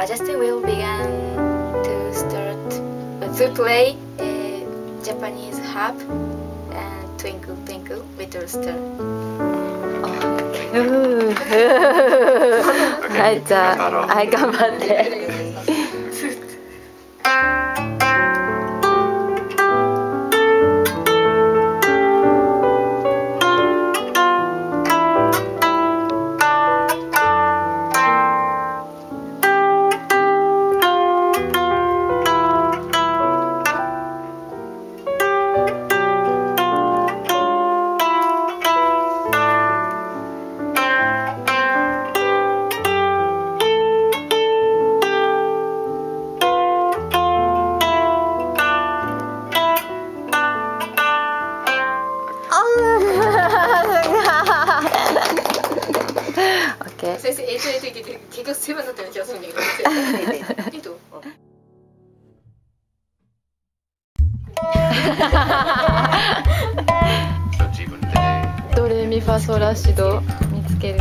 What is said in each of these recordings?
Justin will begin to play Japanese harp and Twinkle Twinkle Little Star. はい、じゃあ、はい、頑張って。 先生、結局セブンだったような気がするんだけど。いいと。 ドレミファソラシド見つける。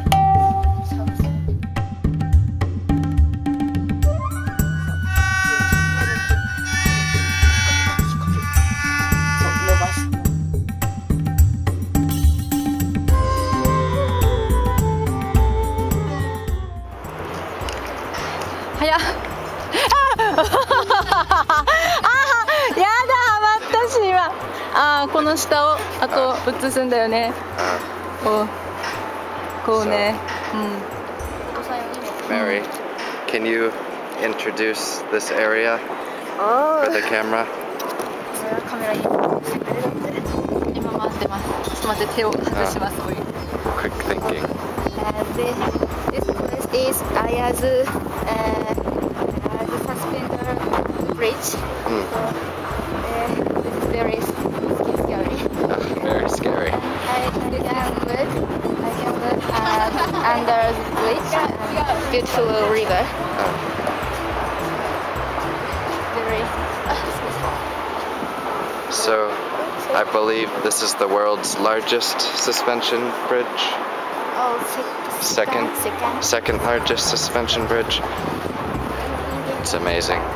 早っ。やだ、ハマったし今。この下をあと映すんだよね。こうね。 Mary, can you introduce this area for the camera? カメラに今回ってます。ちょっと待って、手を外します。 Quick thinking. This place is Aya's suspender bridge. This is very scary. Very scary. I can look under the bridge. Beautiful river. So, I believe this is the world's largest suspension bridge. Second largest suspension bridge. It's amazing.